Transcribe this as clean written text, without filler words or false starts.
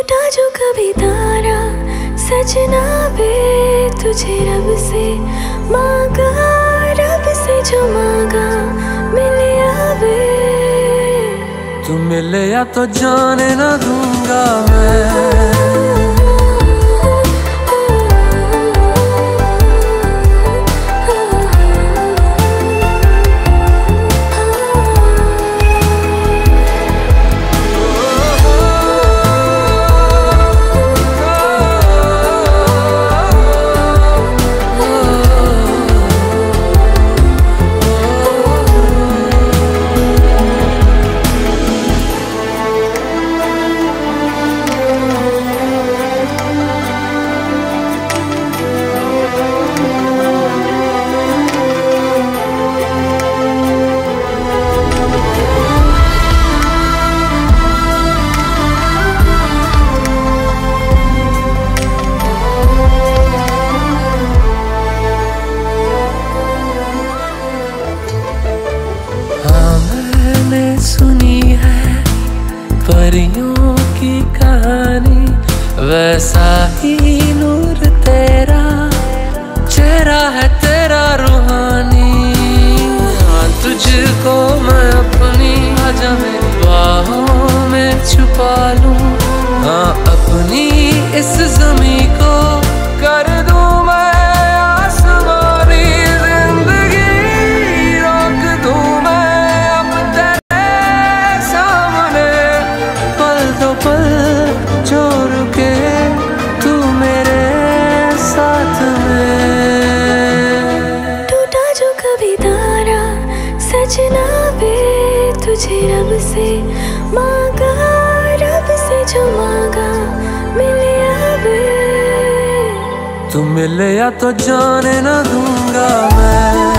टूटा जो कभी तारा सजना बे, तुझे रब से मांगा, रब से जो मांगा मिले आवे। तू मिले या तो जाने ना दूंगा मैं। सुनी है परियों की कहानी, वैसा ही नूर तेरा, चेहरा है तेरा रूहानी। हाँ तुझको मैं अपनी आजा मेरी बाहों में छुपा लूं, हाँ अपनी इस ज़मीं को कर दूं मैं आसमानी। जिंदगी रोक दूं मैं अब तेरे सामने, पल दो पल जो रुके तू मेरे साथ में। टूटा जो कभी तारा सजना बे, तुझे रब से मांगा, रब से जो मांगा मिले आवे। तू मिले या तो जाने ना दूंगा मैं।